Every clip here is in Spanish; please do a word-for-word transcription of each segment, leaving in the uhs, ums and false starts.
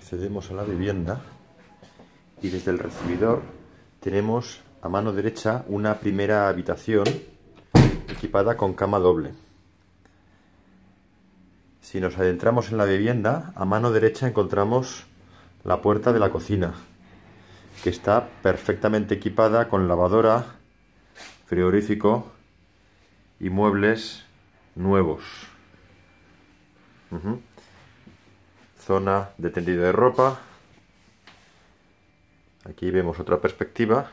accedemos a la vivienda y desde el recibidor tenemos a mano derecha una primera habitación equipada con cama doble. Si nos adentramos en la vivienda, a mano derecha encontramos la puerta de la cocina, que está perfectamente equipada con lavadora, frigorífico y muebles nuevos. Uh-huh. Zona de tendido de ropa. Aquí vemos otra perspectiva.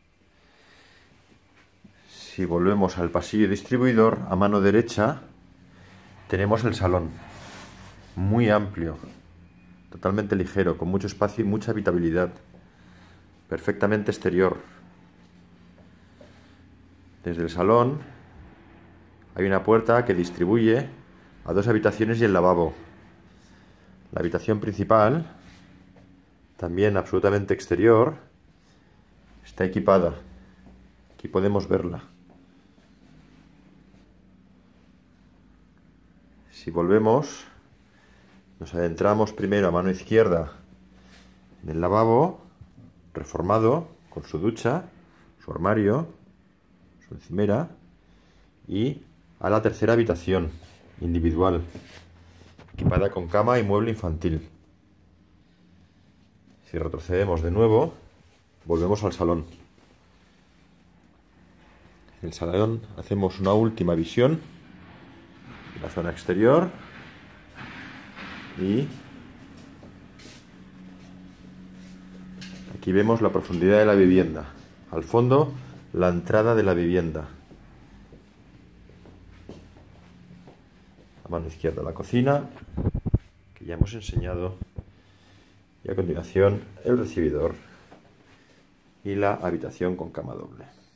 Si volvemos al pasillo distribuidor, a mano derecha tenemos el salón, muy amplio, totalmente ligero, con mucho espacio y mucha habitabilidad, perfectamente exterior. Desde el salón hay una puerta que distribuye a dos habitaciones y el lavabo. La habitación principal, también absolutamente exterior, está equipada. Aquí podemos verla. Si volvemos, nos adentramos primero a mano izquierda en el lavabo, reformado, con su ducha, su armario, su encimera, y a la tercera habitación, individual, equipada con cama y mueble infantil. Si retrocedemos de nuevo, volvemos al salón. En el salón hacemos una última visión de la zona exterior y aquí vemos la profundidad de la vivienda. Al fondo, la entrada de la vivienda. A mano izquierda la cocina, que ya hemos enseñado, y a continuación el recibidor y la habitación con cama doble.